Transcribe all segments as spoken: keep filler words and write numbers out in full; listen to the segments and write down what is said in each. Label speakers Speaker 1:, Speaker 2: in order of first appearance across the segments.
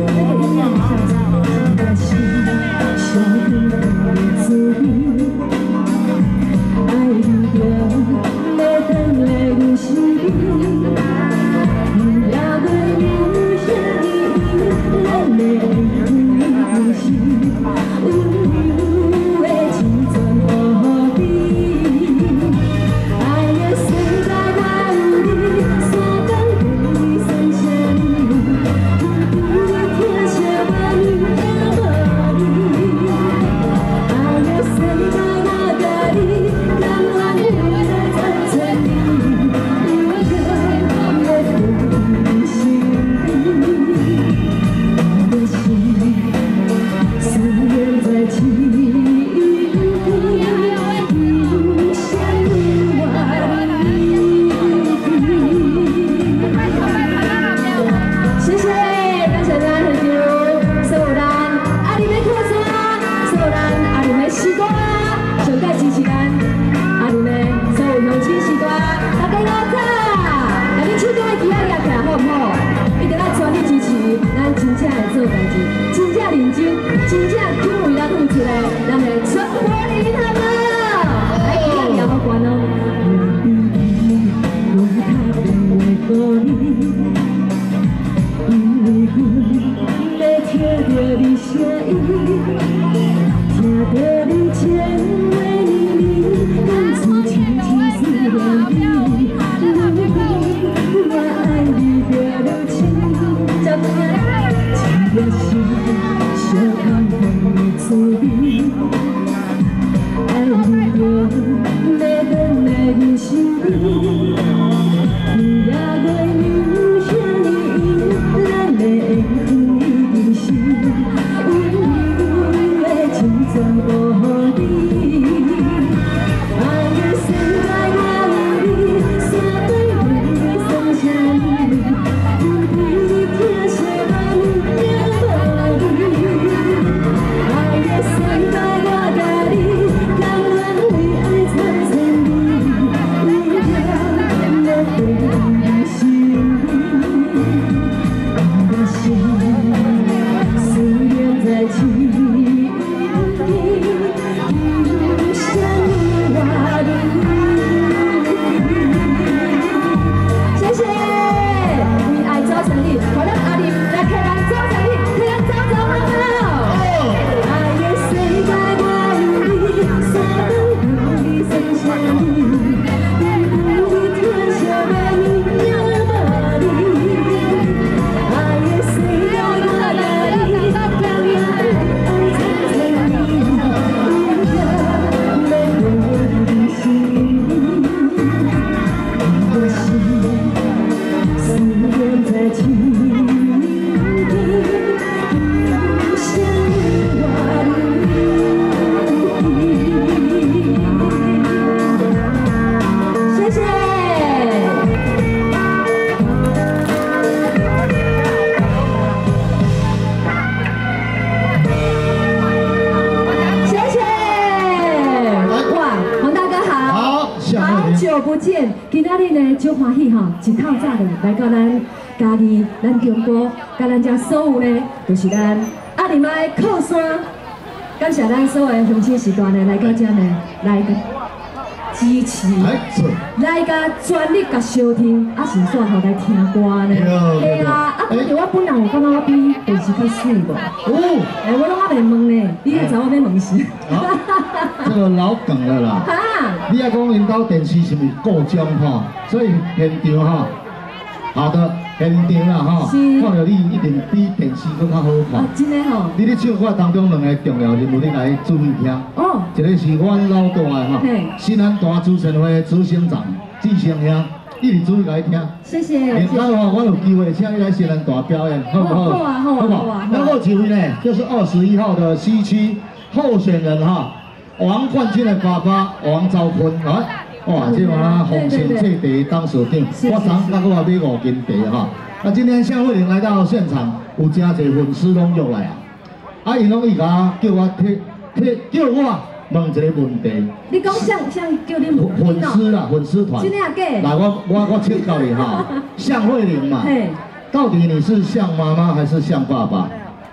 Speaker 1: 一透早的来到咱家己、咱中国、甲咱遮所有呢，就是咱阿里麦靠山。感谢咱所有的乡亲时段呢，来到遮呢，来个支持，来甲全力甲收听，啊是煞后来听歌呢。对啊，啊，反正我本人有感觉我比电视较水无。哦，哎，我拢还袂问呢，你要知我要问啥？
Speaker 2: 这个老梗了啦。哈。你要讲因兜电视是毋是故障吼？所以现场哈，好的现场啦哈，看到你一定比电视更较好看。
Speaker 1: 啊，真的吼。
Speaker 2: 你咧唱歌当中两个重要人物，你来注意听。哦。一个是阮老大的哈，新安大主持会执行长季先生，一直注意来听。谢谢。下摆的话，我有机会请你来新安大表演，好不好？好啊，好啊，好啊。然后几位呢，就是二十一号的西区候选人哈。王冠军的爸爸王兆坤啊，哇，这嘛红星这地当首长，我昨刚我买五斤茶哈。那今天夏慧玲来到现场，有真侪粉丝拢约来啊，啊，伊拢伊甲叫我替替叫我问一个问题。
Speaker 1: 你讲像像叫你问
Speaker 2: 粉丝啦，粉丝团。
Speaker 1: 真的啊假？
Speaker 2: 来，我我我请教你哈，夏慧玲嘛， 到底你是像妈妈还是像爸爸？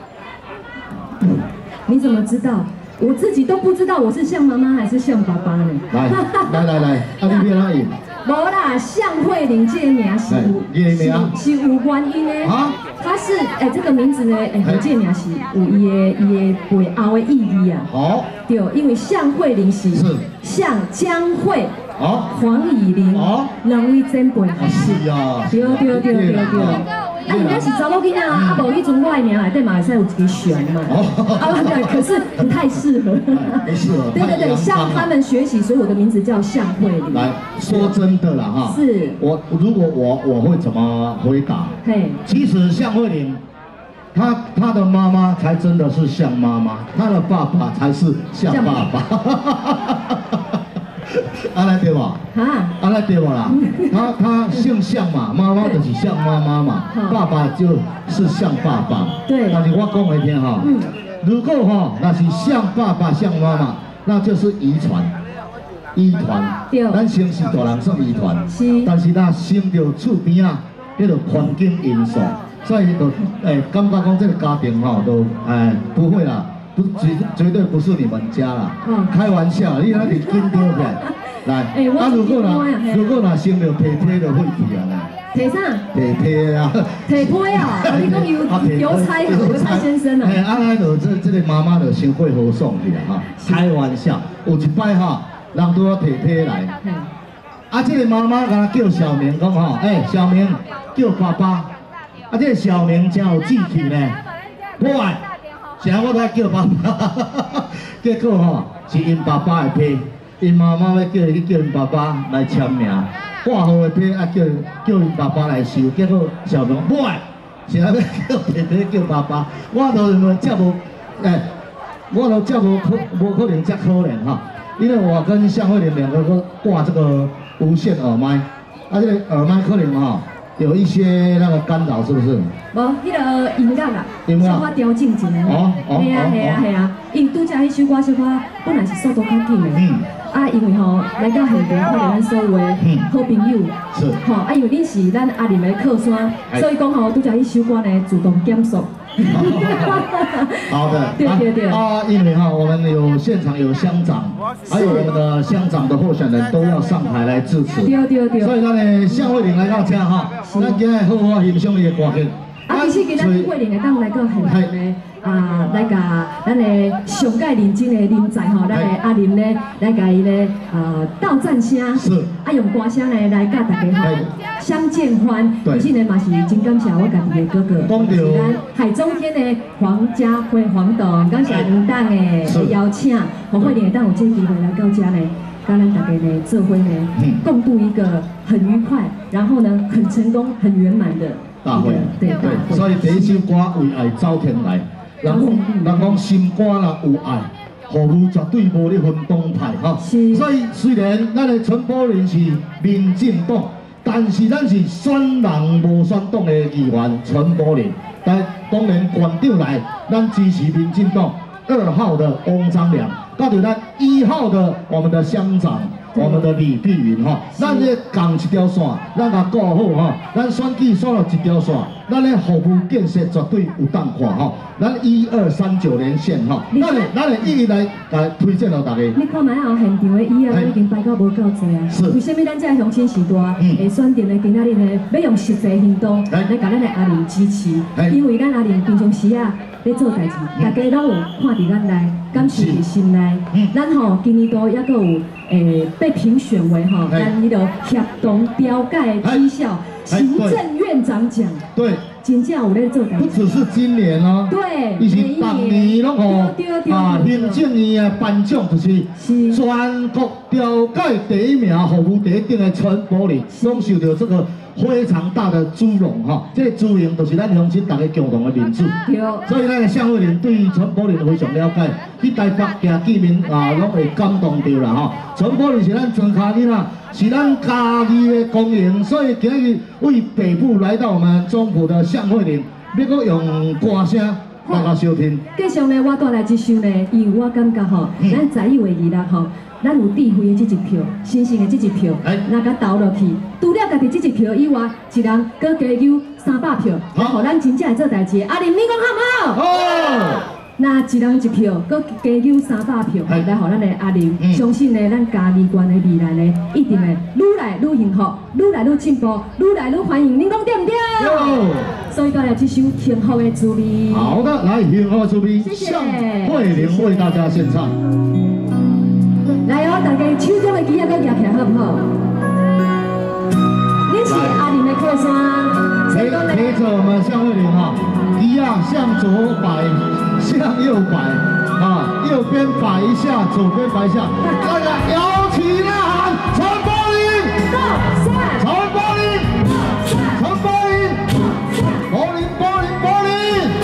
Speaker 1: 你怎么知道？我自己都不知道我是像妈妈还是像爸爸呢。
Speaker 2: 来来来来，啊你变哪样？
Speaker 1: 无啦，向慧玲这个名是有是是有原因的。啊，他是哎这个名字呢，哎这个名是有伊的伊的背后的意义啊。
Speaker 2: 好，
Speaker 1: 对，因为向慧玲是向江蕙、黄以玲两位前辈合适。对对对对对。啊，你那是查某囡仔啊，啊无迄阵我的名内底嘛会使有一个旋嘛。啊对，可是不太适合。
Speaker 2: 不适合。
Speaker 1: 对对对，向他们学习，所以我的名字叫向慧玲。
Speaker 2: 来说真的啦哈，
Speaker 1: 是
Speaker 2: 我如果我我会怎么回答？嘿，其实向慧玲，她她的妈妈才真的是像妈妈，她的爸爸才是像爸爸。安尼对吧？啊，安尼对吧啦？他他姓向嘛，妈妈就是像妈妈嘛，爸爸就是像爸爸。对。但是我讲来听哈，如果哈那是像爸爸像妈妈，那就是遗传，遗传。对。咱生是大人算遗传，是。但是咱生到厝边啊，迄个环境因素，所以就诶感觉讲这个家庭哈都诶不会啦。不绝绝对不是你们家啦，嗯、开玩笑，你那里紧张起来，来，啊如果呢，如果呢生了皮皮就废去啊啦。
Speaker 1: 皮啥？
Speaker 2: 皮皮啊。
Speaker 1: 皮皮啊！你讲邮邮差邮差先生啊。哎，
Speaker 2: 啊那就这这个妈妈就先会好爽去啦哈，开玩笑，有一摆哈，人拄啊皮皮来，啊这个妈妈甲叫小明讲吼，哎小明叫爸爸，啊这个小明真有志气呢，我爱。啥我都叫爸爸，结果吼是因爸爸的批，因妈妈要叫伊叫因爸爸来签名，挂号的批啊叫叫因爸爸来收，结果小明不爱，现在要叫皮皮叫爸爸，我都认为这无，哎，我都这无可无可能这可怜哈，因为我跟向慧玲两个都挂这个无线耳麦，啊这个耳麦可能哈。有一些那个干扰，是不是？无，
Speaker 1: 迄个音乐啊，小可调整一下。哦哦系啊系啊系啊，因拄则迄首歌小可本来是速度较紧的。嗯。啊，因为吼来到现场，看到咱所有的好朋友。是。吼，啊，因为恁是咱阿林的靠山，所以讲吼拄则迄首歌呢自动减速。
Speaker 2: 好的。对对对。啊，因为哈，我们有现场有乡长，还有我们的乡长的候选人都要上台来支持。对对对。所以咱呢，向慧玲来到这哈，咱今日好好欣赏伊的歌曲。
Speaker 1: 啊，其实今日慧玲会当来到现场呢。啊，来甲咱的上届认真的人才吼，咱的阿林咧，来甲伊咧啊道赞声，是啊用歌声咧来甲大家吼相见欢。其实呢嘛是真感谢我家己的哥哥，是咱海中天的黄家辉黄董，感谢您党的邀请，和慧玲会当有这机会来到家呢，跟咱大家呢做伙呢共度一个很愉快，然后呢很成功、很圆满的
Speaker 2: 大会。对对，所以第一首歌为爱走天来。人讲，人讲心肝若有爱，服务绝对无咧分党派哈。所以虽然咱的陈柏霖是民进党，但是咱是选人无选党的议员陈柏霖。但当然县长来，咱支持民进党二号的翁章良，到就咱一号的我们的乡长。我们的李碧云哈，咱咧共一条线，咱甲顾好哈，咱选举选了一条线，咱咧服务建设绝对有当看哈，咱一二三九连线哈，咱咧咱咧一一来来推荐到大家。
Speaker 1: 你看卖后现场的椅啊，已经摆到无够济啊。是。为什么咱这乡亲时代会选定咧今仔日呢？要用实际行动来甲咱的阿玲支持，因为咱阿玲平常时啊咧做代志，大家拢有看伫咱内，感受伫心内。咱吼今年度抑阁有诶。被评选为哈，咱迄个协同标盖绩效行政院长奖，对，真正有咧做代志。
Speaker 2: 不只是今年哦，
Speaker 1: 对，
Speaker 2: 伊是当年拢吼啊，行政院的颁奖就是全国标盖第一名，服务第一等的陈柏霖，拢受到这个非常大的殊荣哈。这个殊荣就是咱乡亲大家共同的民主，所以咱的向慧玲对陈柏霖非常了解，去台北行见面啊，拢会感动到啦哈。陈柏霖是咱庄脚囡仔，是咱家己的公营，所以今日为北部来到我们中埔的向慧玲，要阁用歌声大家收听。
Speaker 1: 继续呢，我带来这首呢，因为我感觉吼，咱十一月二日吼，咱有智慧的这一票，新鲜的这一票，那甲投落去，除了家己这一票以外，一人搁加求三百票，来互咱真正会做代志。阿林，你讲好唔好？好。那一人一票，搁加求三百票，来互咱的阿林，相信呢，咱嘉义县的未来呢，一定会愈来愈幸福，愈来愈进步，愈来愈欢迎。恁讲对唔对？所以带来这首幸福的滋味。
Speaker 2: 好的，来幸福的滋味，向慧玲为大家献唱。
Speaker 1: 来哦，大家手中的旗啊，搁举起来好唔好？你是阿林的靠山，
Speaker 2: 陪陪着我们向慧玲哈，一样向左摆，向右摆，啊，右边摆一下，左边摆一下，大家摇起来喊，陈柏霖，陈柏霖，陈柏霖，柏霖柏霖柏霖。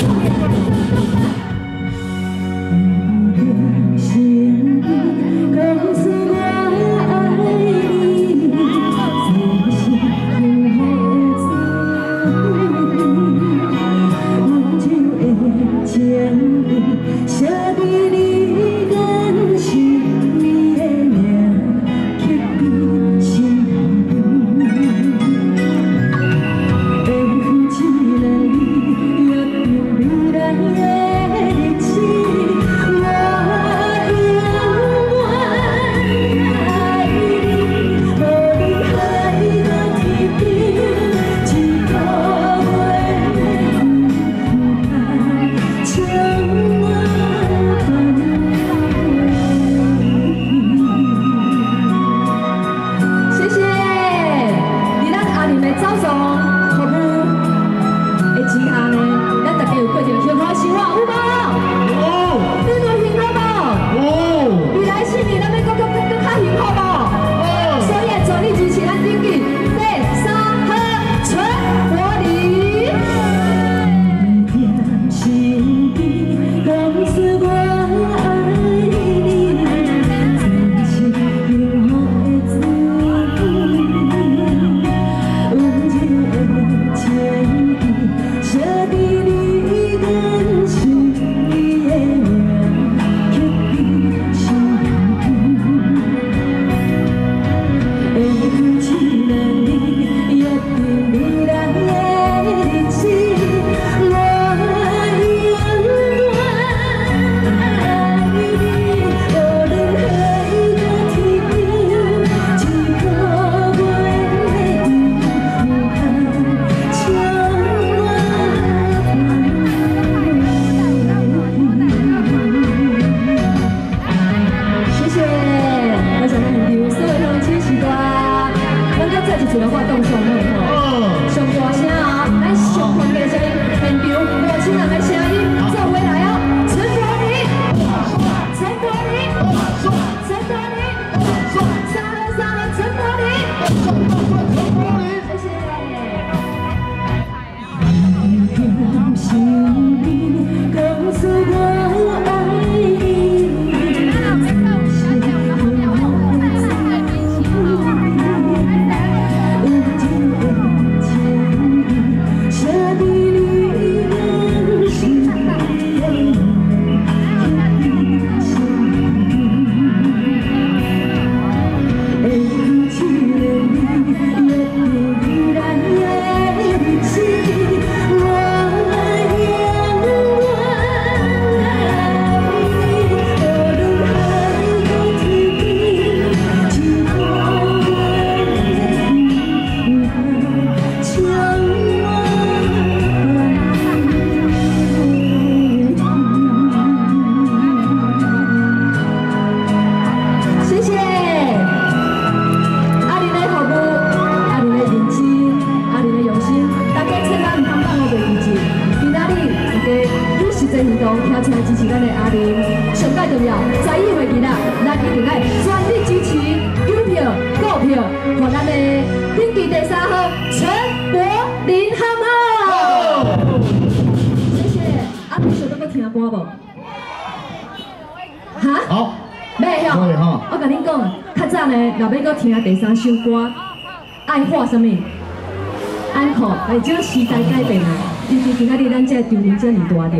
Speaker 1: 听第三首歌，爱画什么？爱画，哎，这个时代改变了，尤其今仔日咱这场面这么大着，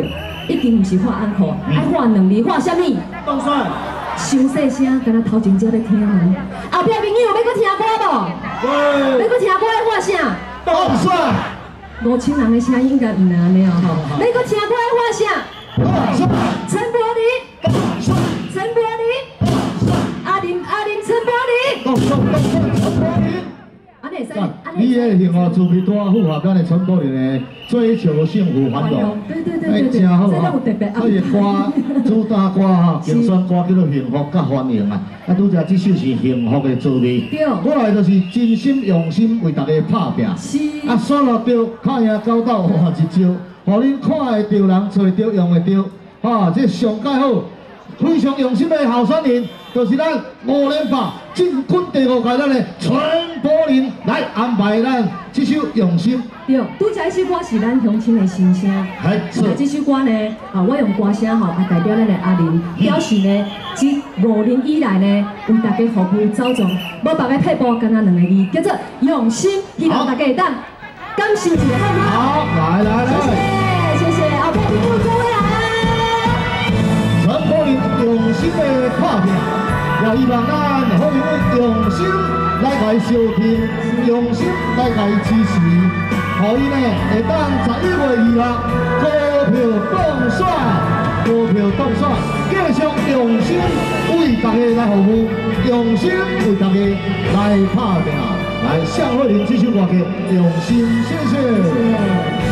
Speaker 1: 已经唔是画安可，爱画两字，画啥物？
Speaker 2: 冻蒜。
Speaker 1: 伤细声，敢若头前才咧听呢。后壁朋友要搁听歌无？要搁听歌爱画啥？
Speaker 2: 冻蒜。
Speaker 1: 五千人的声音应该唔难安尼哦吼。要搁听歌爱画啥？陈柏霖。陈柏霖。阿林阿林陈柏霖。
Speaker 2: 冻蒜冻蒜陈柏霖。
Speaker 1: 安尼使？
Speaker 2: 你的幸福自备带符合咱的陈柏霖的追求幸福环岛，哎，真好啊！所以歌主打歌哈，竞选歌叫做幸福甲欢迎啊。啊，拄则这首是幸福的滋味。我来就是真心用心为大家拍拼。啊，选落着，看赢走到换一招，互恁看会着人，找着用会着，哈，这上介好。非常用心的候选人，就是咱五连霸进军第五届咱的陈柏霖来安排咱这首用心。
Speaker 1: 对，拄则这首歌是咱乡亲的心声。
Speaker 2: 哎，是。
Speaker 1: 这首歌呢，啊，我用歌声吼，啊代表咱的阿林，表示呢，这五年以来呢，为大家服务走总，无别个退步，干那两个字，叫做用心。希望大家会当感受一下，好吗？
Speaker 2: 好，来来来。
Speaker 1: 谢谢谢谢，后壁朋友各位来。
Speaker 2: 陈柏霖用心的拍拼，也希望咱好朋友用心来来收听，用心来来支持，互伊呢会当十一月二日高票当选，高票当选，继续用心为大家来服务，用心为大家来拍拼，来向慧玲这首歌曲用心，谢谢。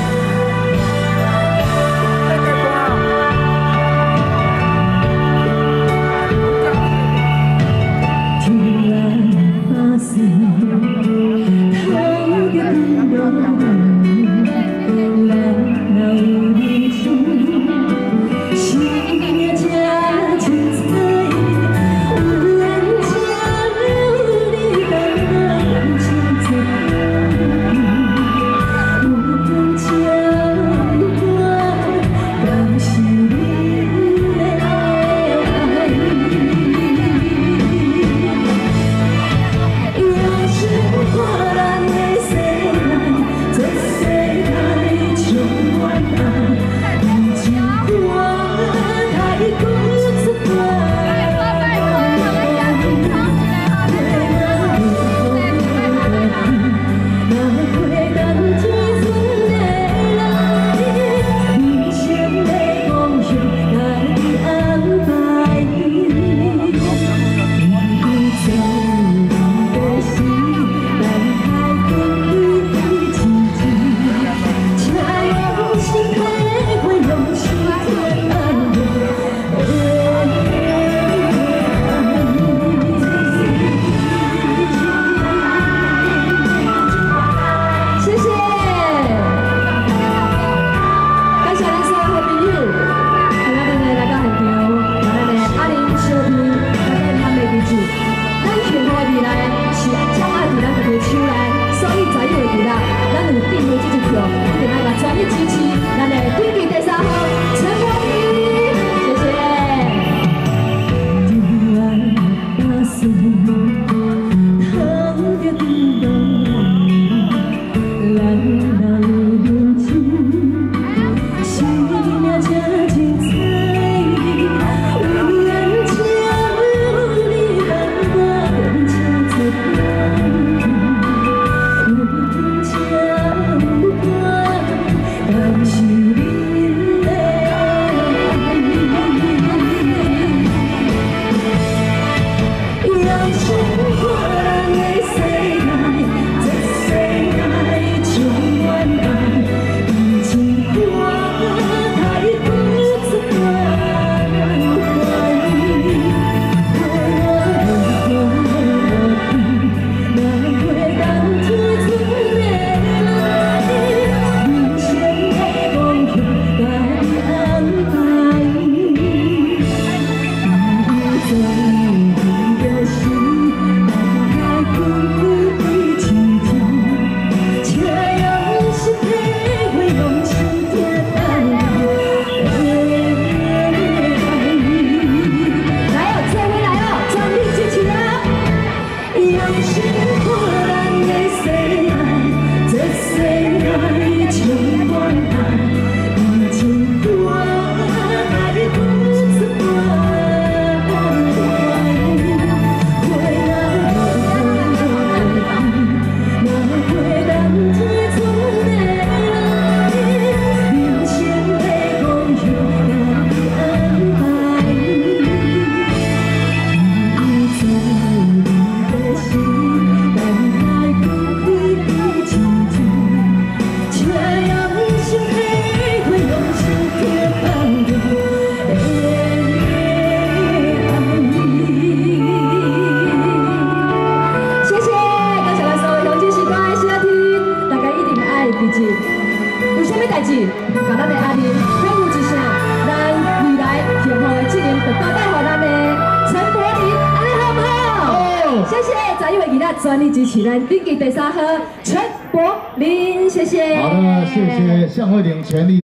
Speaker 1: 谢十一月二日全力支持咱顶级第三号陈柏霖，谢谢。
Speaker 2: 好的，谢谢向慧玲全力。